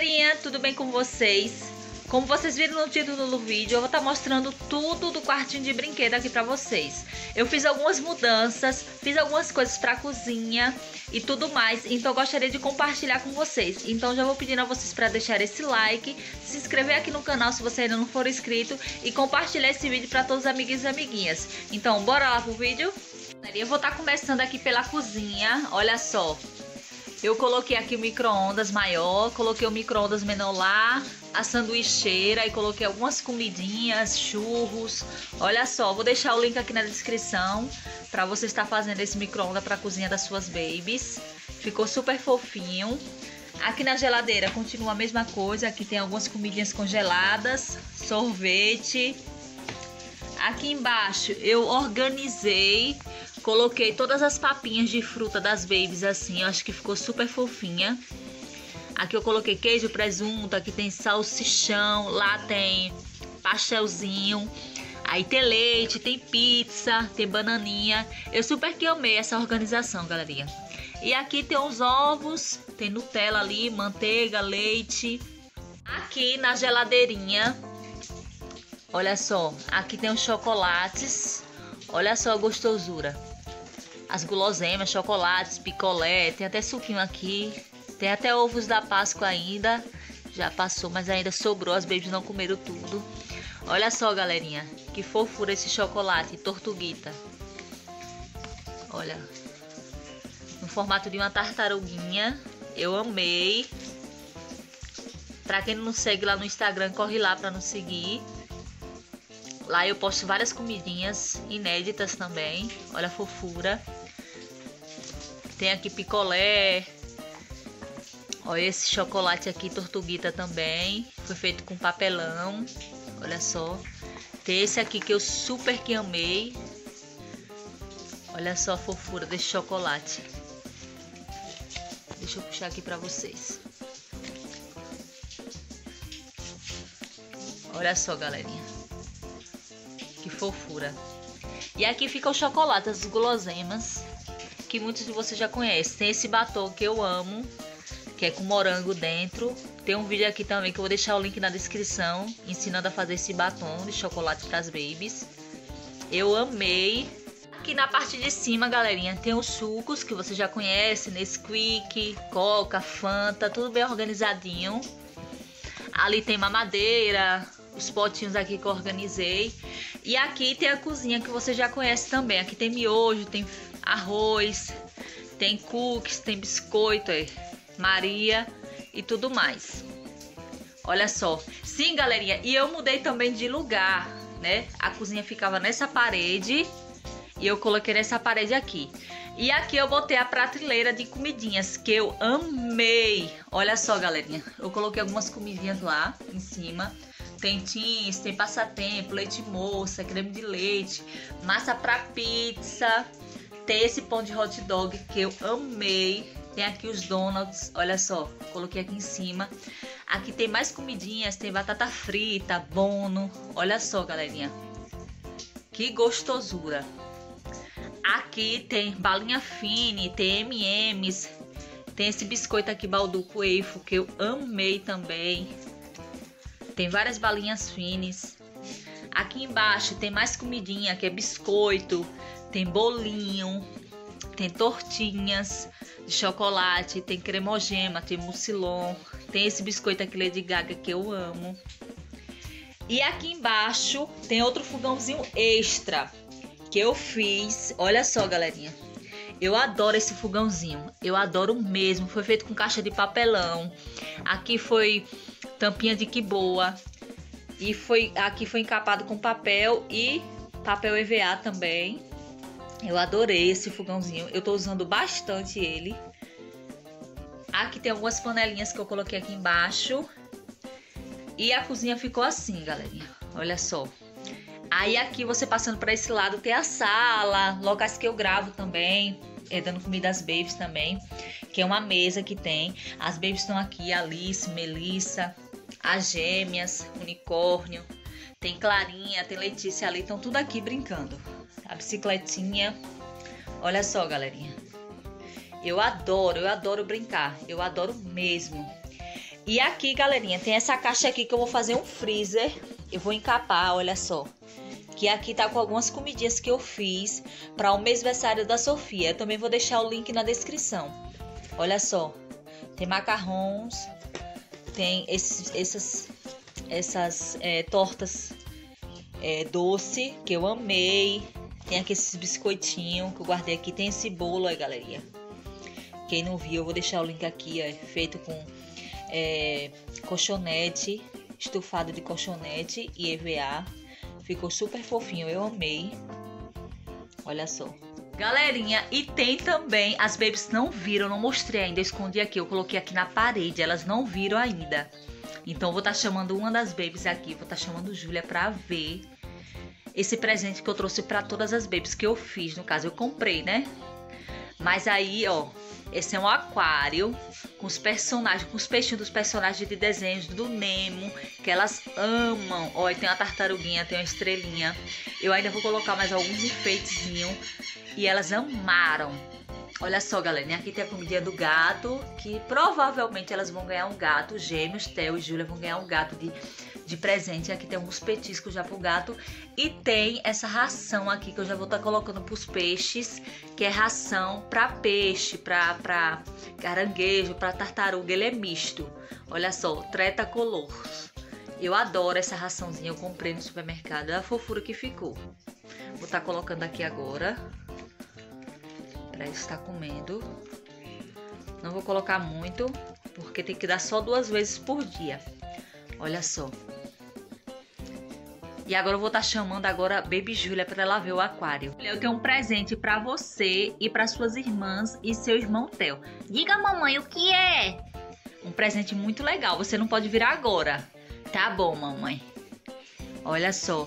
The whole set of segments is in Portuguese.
galerinha, tudo bem com vocês? Como vocês viram no título do vídeo, eu vou estar mostrando tudo do quartinho de brinquedo aqui pra vocês. Eu fiz algumas mudanças, fiz algumas coisas pra cozinha e tudo mais, então eu gostaria de compartilhar com vocês. Então já vou pedindo a vocês para deixar esse like, se inscrever aqui no canal se você ainda não for inscrito e compartilhar esse vídeo pra todos os amiguinhos e amiguinhas. Então bora lá pro vídeo? Eu vou estar começando aqui pela cozinha, olha só. Eu coloquei aqui o micro-ondas maior, coloquei o micro-ondas menor lá, a sanduicheira e coloquei algumas comidinhas, churros. Olha só, vou deixar o link aqui na descrição para você estar fazendo esse micro-ondas para a cozinha das suas babies. Ficou super fofinho. Aqui na geladeira continua a mesma coisa, aqui tem algumas comidinhas congeladas, sorvete. Aqui embaixo eu organizei, coloquei todas as papinhas de fruta das babies assim, eu acho que ficou super fofinha. Aqui eu coloquei queijo, presunto, aqui tem salsichão, lá tem pastelzinho, aí tem leite, tem pizza, tem bananinha. Eu super que amei essa organização, galerinha. E aqui tem os ovos, tem Nutella ali, manteiga, leite. Aqui na geladeirinha, olha só, aqui tem os chocolates, olha só a gostosura. As guloseimas, chocolates, picolé, tem até suquinho aqui, tem até ovos da Páscoa ainda, já passou, mas ainda sobrou, as babies não comeram tudo. Olha só, galerinha, que fofura esse chocolate, tortuguita. Olha, no formato de uma tartaruguinha, eu amei. Pra quem não segue lá no Instagram, corre lá pra nos seguir. Lá eu posto várias comidinhas inéditas também. Olha a fofura. Tem aqui picolé. Olha esse chocolate aqui, tortuguita também. Foi feito com papelão. Olha só. Tem esse aqui que eu super que amei. Olha só a fofura desse chocolate. Deixa eu puxar aqui pra vocês. Olha só, galerinha. Que fofura. E aqui fica o chocolate, as guloseimas, que muitos de vocês já conhecem. Tem esse batom que eu amo, que é com morango dentro. Tem um vídeo aqui também que eu vou deixar o link na descrição, ensinando a fazer esse batom de chocolate para as babies. Eu amei. Aqui na parte de cima, galerinha, tem os sucos que você já conhece, Nesquik, Coca, Fanta, tudo bem organizadinho. Ali tem mamadeira, os potinhos aqui que eu organizei. E aqui tem a cozinha que você já conhece também. Aqui tem miojo, tem arroz, tem cookies, tem biscoito, Maria e tudo mais. Olha só. Sim, galerinha, e eu mudei também de lugar, né? A cozinha ficava nessa parede e eu coloquei nessa parede aqui. E aqui eu botei a prateleira de comidinhas que eu amei. Olha só, galerinha, eu coloquei algumas comidinhas lá em cima. Tem tins, tem passatempo, leite moça, creme de leite, massa pra pizza. Tem esse pão de hot dog que eu amei. Tem aqui os donuts, olha só, coloquei aqui em cima. Aqui tem mais comidinhas, tem batata frita, bono. Olha só, galerinha, que gostosura. Aqui tem balinha fine, tem M&M's. Tem esse biscoito aqui, Balduco Eifo, que eu amei também. Tem várias balinhas finas. Aqui embaixo tem mais comidinha, que é biscoito, tem bolinho, tem tortinhas de chocolate, tem cremogema, tem mucilon, tem esse biscoito aqui Lady Gaga que eu amo. E aqui embaixo tem outro fogãozinho extra que eu fiz. Olha só, galerinha. Eu adoro esse fogãozinho, eu adoro mesmo. Foi feito com caixa de papelão. Aqui foi tampinha de que boa. E aqui foi encapado com papel e papel EVA também. Eu adorei esse fogãozinho. Eu tô usando bastante ele. Aqui tem algumas panelinhas que eu coloquei aqui embaixo. E a cozinha ficou assim, galerinha. Olha só. Aí aqui você passando para esse lado tem a sala, locais que eu gravo também, dando comida às babies também, que é uma mesa que tem. As babies estão aqui, Alice, Melissa, as gêmeas, Unicórnio, tem Clarinha, tem Letícia ali, estão tudo aqui brincando. A bicicletinha, olha só, galerinha. Eu adoro brincar, eu adoro mesmo. E aqui, galerinha, tem essa caixa aqui que eu vou fazer um freezer. Eu vou encapar, olha só. Que aqui tá com algumas comidinhas que eu fiz para o mêsversário da Sofia. Eu também vou deixar o link na descrição. Olha só. Tem macarrons. Tem essas tortas doce que eu amei. Tem aqui esses biscoitinhos que eu guardei aqui. Tem esse bolo aí, galerinha. Quem não viu, eu vou deixar o link aqui, ó, feito com colchonete, estufado de colchonete e EVA. Ficou super fofinho, eu amei. Olha só. Galerinha, e tem também, as babies não viram, não mostrei ainda, eu escondi aqui, eu coloquei aqui na parede, elas não viram ainda. Então eu vou estar chamando uma das babies aqui, vou estar chamando Júlia pra ver esse presente que eu trouxe pra todas as babies que eu fiz, no caso eu comprei, né? Mas aí, ó, esse é um aquário com os personagens, com os peixinhos dos personagens de desenhos do Nemo, que elas amam. Ó, tem uma tartaruguinha, tem uma estrelinha. Eu ainda vou colocar mais alguns enfeitezinhos e elas amaram. Olha só, galera, aqui tem a comidinha do gato, que provavelmente elas vão ganhar um gato, gêmeos, Theo e Júlia vão ganhar um gato de presente. Aqui tem alguns petiscos já pro gato. E tem essa ração aqui que eu já vou estar colocando pros peixes, que é ração pra peixe, pra caranguejo, pra tartaruga, ele é misto. Olha só, treta color. Eu adoro essa raçãozinha, eu comprei no supermercado, é a fofura que ficou. Vou estar colocando aqui agora, pra ele estar comendo. Não vou colocar muito, porque tem que dar só 2 vezes por dia. Olha só. E agora eu vou estar chamando agora a Baby Júlia para ela ver o aquário. Eu tenho um presente para você e para suas irmãs e seu irmão Theo. Diga, mamãe, o que é? Um presente muito legal. Você não pode virar agora. Tá bom, mamãe. Olha só.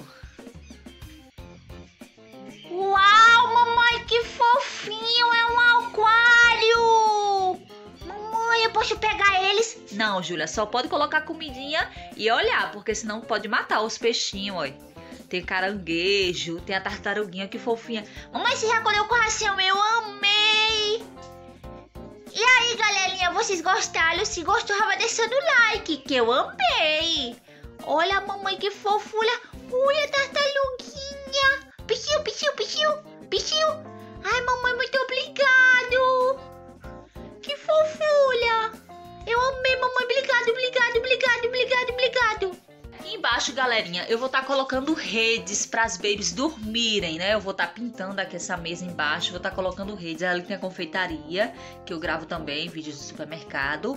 Uau, mamãe, que fofinho. É um aquário. Mamãe, eu posso pegar eles? Não, Júlia, só pode colocar comidinha e olhar, porque senão pode matar os peixinhos, olha. Tem caranguejo, tem a tartaruguinha, que fofinha. Mamãe, você já colocou ração? Eu amei! E aí, galerinha, vocês gostaram? Se gostou, vai deixando o like, que eu amei! Olha, mamãe, que fofura! Ui, a tartaruguinha! Pichiu, pichiu, pichiu, pichiu! Ai, mamãe, muito obrigado! Que fofura! Eu amei, mamãe. Obrigado, obrigado, obrigado, obrigado, obrigado. Aqui embaixo, galerinha, eu vou estar colocando redes para as babies dormirem, né? Eu vou estar pintando aqui essa mesa embaixo. Vou estar colocando redes. Ali tem a confeitaria, que eu gravo também, vídeos do supermercado.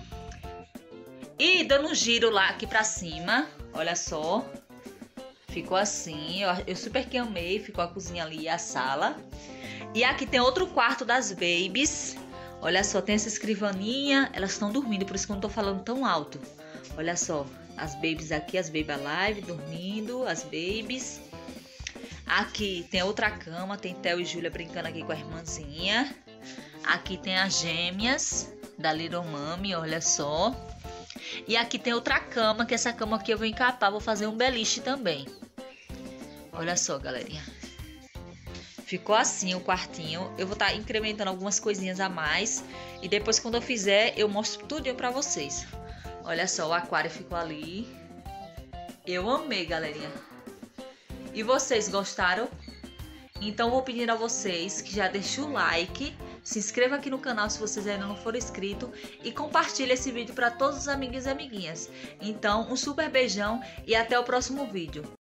E dando um giro lá aqui pra cima. Olha só. Ficou assim. Eu super que amei. Ficou a cozinha ali e a sala. E aqui tem outro quarto das babies. Olha só, tem essa escrivaninha, elas estão dormindo, por isso que eu não tô falando tão alto. Olha só, as babies aqui, as baby alive, dormindo, as babies. Aqui tem outra cama, tem Theo e Júlia brincando aqui com a irmãzinha. Aqui tem as gêmeas da Little Mami, olha só. E aqui tem outra cama, que essa cama aqui eu vou encapar, vou fazer um beliche também. Olha só, galerinha. Ficou assim o quartinho. Eu vou estar incrementando algumas coisinhas a mais. E depois, quando eu fizer, eu mostro tudinho pra vocês. Olha só, o aquário ficou ali. Eu amei, galerinha. E vocês gostaram? Então, vou pedir a vocês que já deixem o like. Se inscreva aqui no canal se vocês ainda não forem inscritos. E compartilhe esse vídeo para todos os amigos e amiguinhas. Então, um super beijão e até o próximo vídeo.